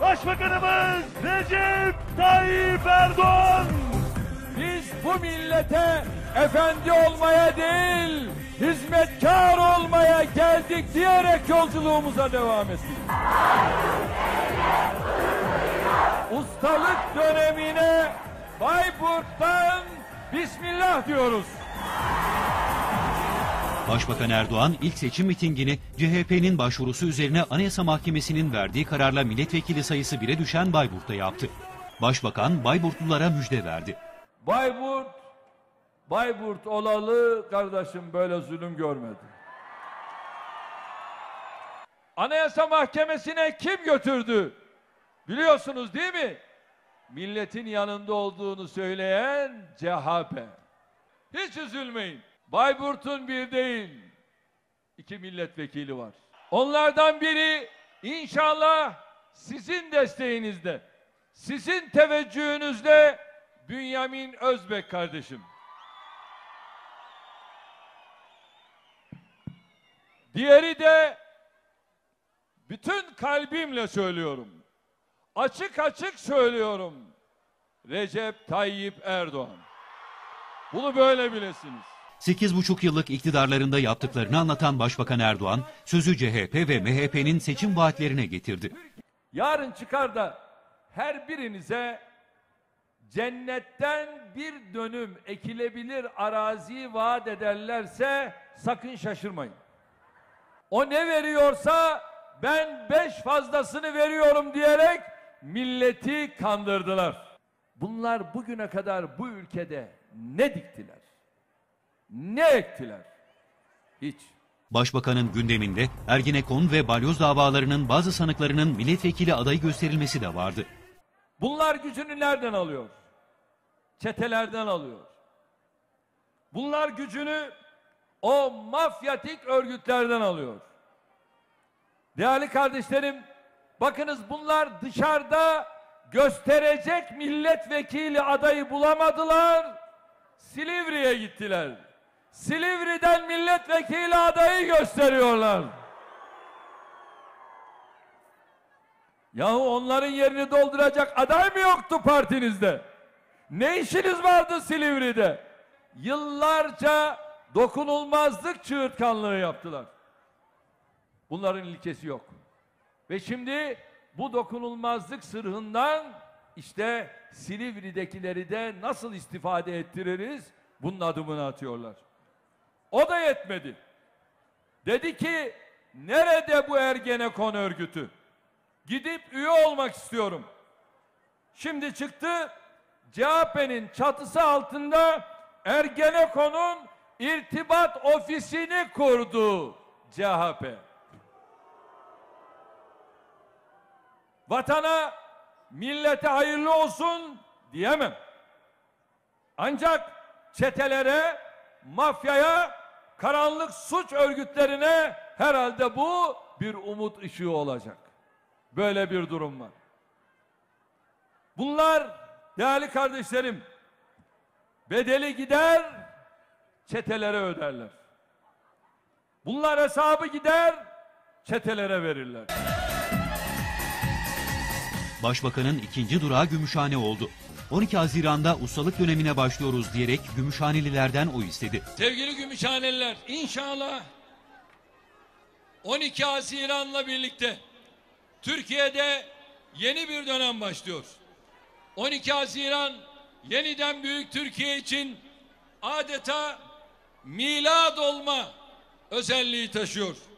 Başbakanımız Recep Tayyip Erdoğan. Biz bu millete efendi olmaya değil, hizmetkar olmaya geldik diyerek yolculuğumuza devam ettik. Ustalık dönemine Bayburt'tan Bismillah diyoruz. Başbakan Erdoğan ilk seçim mitingini CHP'nin başvurusu üzerine Anayasa Mahkemesi'nin verdiği kararla milletvekili sayısı 1'e düşen Bayburt'ta yaptı. Başbakan Bayburtlulara müjde verdi. Bayburt olalı kardeşim böyle zulüm görmedi. Anayasa Mahkemesi'ne kim götürdü? Biliyorsunuz değil mi? Milletin yanında olduğunu söyleyen CHP. Hiç üzülmeyin. Bayburt'un bir değil, 2 milletvekili var. Onlardan biri inşallah sizin desteğinizde, sizin teveccühünüzle Bünyamin Özbek kardeşim. Diğeri de bütün kalbimle söylüyorum, açık açık söylüyorum, Recep Tayyip Erdoğan. Bunu böyle bilesiniz. 8,5 yıllık iktidarlarında yaptıklarını anlatan Başbakan Erdoğan, sözü CHP ve MHP'nin seçim vaatlerine getirdi. Yarın çıkar da her birinize cennetten bir dönüm ekilebilir arazi vaat ederlerse sakın şaşırmayın. O ne veriyorsa ben 5 fazlasını veriyorum diyerek milleti kandırdılar. Bunlar bugüne kadar bu ülkede ne diktiler? Ne ektiler? Hiç. Başbakanın gündeminde Ergenekon ve balyoz davalarının bazı sanıklarının milletvekili adayı gösterilmesi de vardı. Bunlar gücünü nereden alıyor? Çetelerden alıyor. Bunlar gücünü o mafyatik örgütlerden alıyor. Değerli kardeşlerim, bakınız bunlar dışarıda gösterecek milletvekili adayı bulamadılar. Silivri'ye gittiler. Silivri'den milletvekili adayı gösteriyorlar. Yahu onların yerini dolduracak aday mı yoktu partinizde? Ne işiniz vardı Silivri'de? Yıllarca dokunulmazlık çığırtkanlığı yaptılar. Bunların ilkesi yok. Ve şimdi bu dokunulmazlık sırrından işte Silivri'dekileri de nasıl istifade ettiririz? Bunun adımını atıyorlar. O da yetmedi. Dedi ki nerede bu Ergenekon örgütü? Gidip üye olmak istiyorum. Şimdi çıktı CHP'nin çatısı altında Ergenekon'un irtibat ofisini kurdu CHP. Vatana, millete hayırlı olsun diyemem. Ancak çetelere, mafyaya, karanlık suç örgütlerine herhalde bu bir umut ışığı olacak. Böyle bir durum var. Bunlar değerli kardeşlerim, bedeli gider, çetelere öderler. Bunlar hesabı gider, çetelere verirler. Başbakanın ikinci durağı Gümüşhane oldu. 12 Haziran'da ustalık dönemine başlıyoruz diyerek Gümüşhanelilerden oy istedi. Sevgili Gümüşhaneliler, inşallah 12 Haziran'la birlikte Türkiye'de yeni bir dönem başlıyor. 12 Haziran yeniden büyük Türkiye için adeta milad olma özelliği taşıyor.